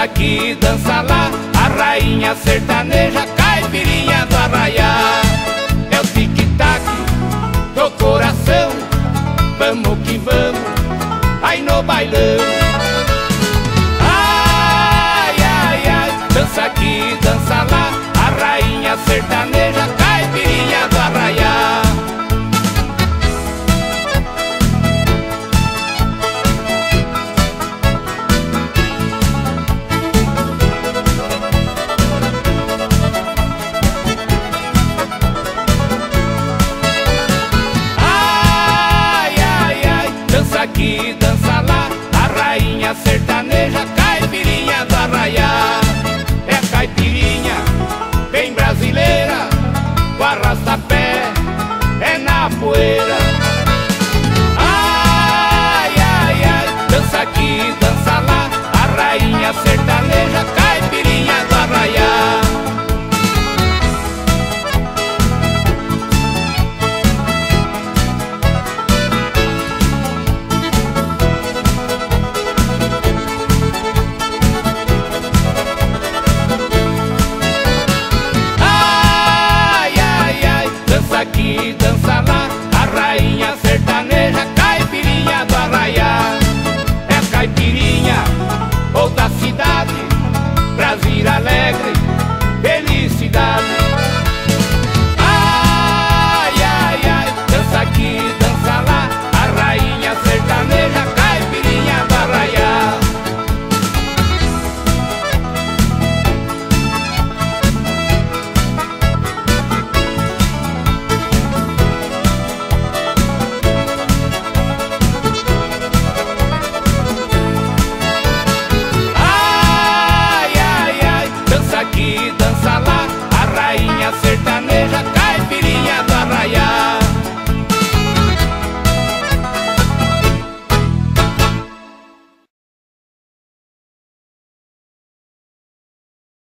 aqui, dança lá, a rainha sertaneja, caipirinha do arraia. É o tic-tac do coração, vamos que vamos, aí no bailão. Ai, ai, ai, dança aqui, dança lá, a rainha sertaneja, caipirinha do arraia. Dança aqui, dança lá, a rainha sertaneja, caipirinha do arraia. É a caipirinha bem brasileira, o arrasta-pé é na poeira.